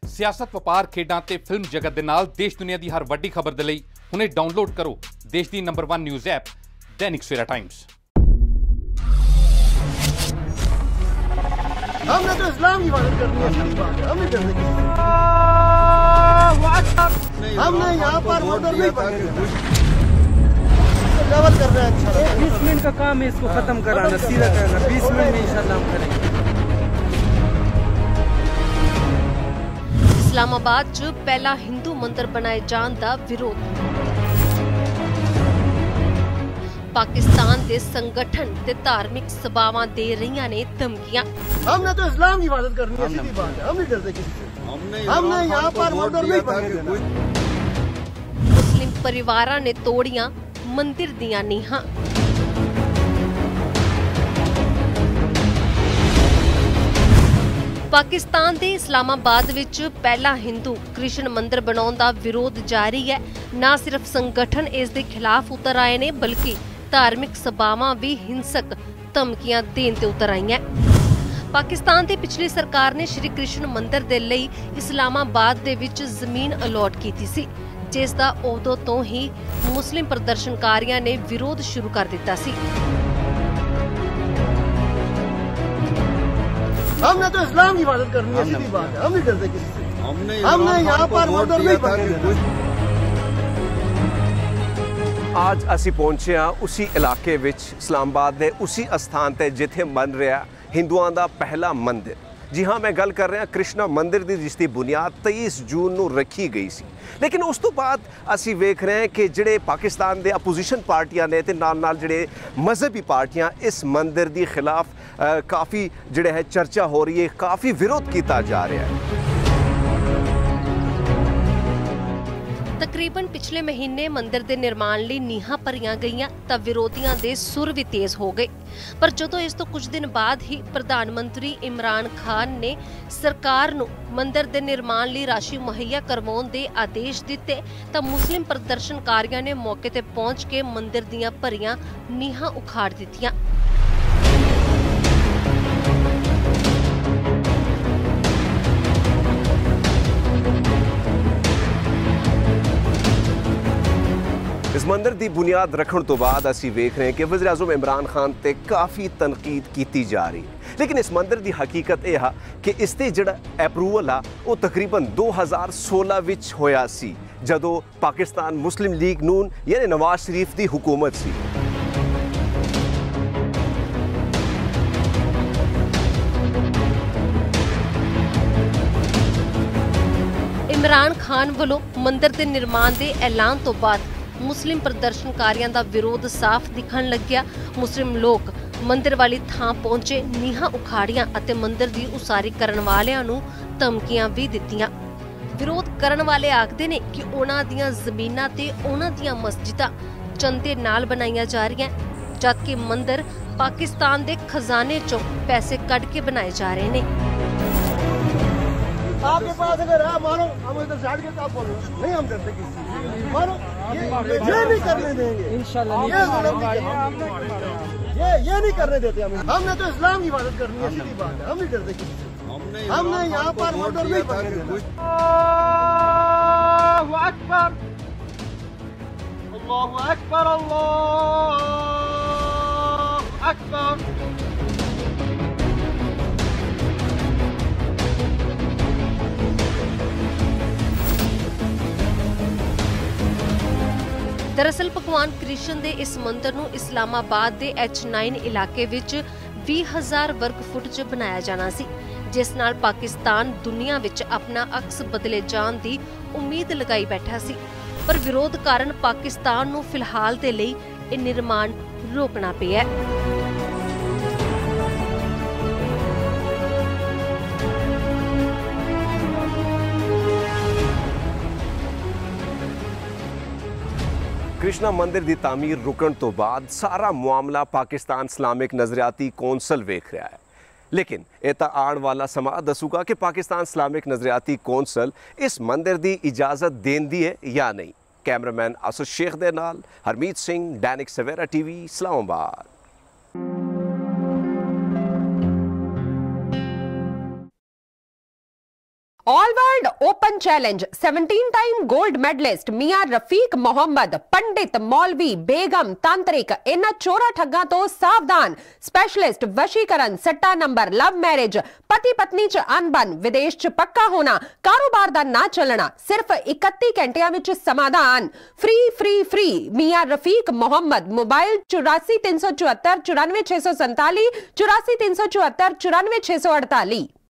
सियासत वपार खेडां ते फिल्म जगत दे नाल देश दुनिया दी हर वड्डी खबर दे लई हुणे डाउनलोड करो देश the number 1 news app Dainik Savera times. हमने तो इस्लाम की इबादत करनी है, सीधी बात है। हम नहीं करते किसी से। हमने यहाँ पर मर्डर नहीं लेवल कर रहे हैं। 20 मिनट का काम है, इसको खत्म कराना, सीधा करना। 20 मिनट में इंशाल्लाह हम करेंगे। इस्लामाबाद च पहला हिंदू मंदिर बनाए जाण दा विरोध। पाकिस्तान दे संगठन ते धार्मिक सभावां दे रहीआं ने धमकियां। हमने तो इस्लाम की इबादत करनी है, सीधी बात है। हम नहीं डरते किसी से। हमने यहाँ पर मर्डर नहीं करने देना। मुस्लिम परिवारां ने तोड़ियां मंदिर दियां नीहां। पाकिस्तान दे इस्लामाबाद विच पहला हिंदू कृष्ण मंदिर बनाउण दा विरोध जारी है। ना सिर्फ संगठन इस दे खिलाफ उतर आए ने बल्कि धार्मिक सभावां भी हिंसक धमकियां देण ते उतर आईयां। पाकिस्तान दी पिछली सरकार ने श्री कृष्ण मंदिर दे लई इस्लामाबाद दे विच जमीन अलॉट कीती सी, जिस दा उदों तो ही मुस्लिम प्रदर्शनकारियां ने विरोध शुरू कर दिता सी। हमने तो इस्लाम की इबादत करनी है, सीधी बात है। हम नहीं डरते किसी से। हमने यहाँ पर मर्डर नहीं करने देना। आज असी पहुंचे हाँ उसी इलाके विच इस्लामाबाद दे उसी अस्थान ते जिथे बन रहा हिंदुआं दा पहला मंदिर। जी हाँ, मैं गल कर रहा कृष्णा मंदिर दी जिसकी बुनियाद 23 जून नूं रखी गई सी। लेकिन उस तो बाद असी वेख रहे हैं कि जिहड़े पाकिस्तान दे अपोजिशन पार्टियां ने ते नाल नाल जिहड़े मजहबी पार्टियां इस मंदिर दी खिलाफ काफ़ी जिहड़े है चर्चा हो रही है, काफ़ी विरोध किया जा रहा है। तकरीबन पिछले महीने मंदिर के निर्माण लिए नीहां भरियां गईयां तां विरोधियों के सुर भी तेज हो गए। पर जदों इस तो कुछ दिन बाद ही प्रधानमंत्री इमरान खान ने सरकार नूं मंदिर के निर्माण लिए राशि मुहैया करवाउण दे आदेश दिते तां मुस्लिम प्रदर्शनकारियों ने मौके ते पहुंच के मंदिर दीयां भरियां नीहां उखाड़ दित्तियां। इस मंदिर की बुनियाद रखने तो बाद असी वेख रहे हैं कि वज़ीर आज़म इमरान खान ते काफ़ी तनकीद की जा रही है। लेकिन इस मंदिर की हकीकत यह है कि इसते जिहड़ा अप्रूवल आ वो तकरीबन 2016 विच होया सी, जदों पाकिस्तान मुस्लिम लीग नून यानी नवाज शरीफ की हुकूमत सी। इमरान खान वालों मंदिर के निर्माण के ऐलान तो बाद मुस्लिम प्रदर्शनकारियों का विरोध साफ दिखण लग गया। मुस्लिम लोग मंदिर वाली थां पहुंचे, नीहां उखाड़ियां अते मंदिर की उसारी करन वालियां नूं धमकियां भी दित्तियां। विरोध करन वाले आखदे ने कि उन्हां दीयां ज़मीनां ते उन्हां दीयां मस्जिदां चंदे नाल बनाईयां जा रहीआं, जबकि मंदिर पाकिस्तान दे खजाने चों पैसे कढ के बनाए जा रहे ने। आपके पास अगर है मानो, हम इधर से हट के आप बोलो नहीं, हम डरते किसी से। मानो ये नहीं करने देंगे इंशाल्लाह। ये नहीं करने देते हमें। हमने तो इस्लाम की इबादत करनी है, सीधी बात है। हम नहीं डरते किसी से। हमने यहाँ पर मर्डर नहीं करने देना। अल्लाहु अकबर, अल्लाहु अकबर, अल्लाहु अकबर। दरअसल भगवान कृष्ण दे इस मंदिर नूं इस्लामाबाद दे H9 इलाके विच 20,000 वर्ग फुट च बनाया जाना सी, जिस नाल पाकिस्तान दुनिया विच अपना अक्स बदले जाण दी उम्मीद लगाई बैठा सी। पर विरोध कारण पाकिस्तान नूं फिलहाल दे लई इह निर्माण रोकना पिया। कृष्णा मंदिर की तामीर रुकण तो बाद सारा मामला पाकिस्तान इस्लामिक नज़रियाती कौंसल वेख रहा है। लेकिन ये तो आने वाला समा दसूगा कि पाकिस्तान इस्लामिक नज़रियाती कौंसल इस मंदिर की इजाज़त देंदी है या नहीं। कैमरामैन असद शेख दे नाल Harmeet Singh, Dainik Savera TV, Islamabad. All world open challenge 17-टाइम गोल्ड मेडलिस्ट मियां रफीक मोहम्मद, पंडित, मौलवी, बेगम, तांत्रिक, इन्हां चोरा ठग्गां तो सावधान। स्पेशलिस्ट वशीकरण, सट्टा नंबर, लव मैरिज, पति पत्नी च अनबन, विदेश च पक्का होना, कारोबार दा ना चलना, सिर्फ 31 घंटियां विच समाधान। Free free free Miyan Rafiq Mohammad. Mobile 84 374 94 647 84 374 94 648।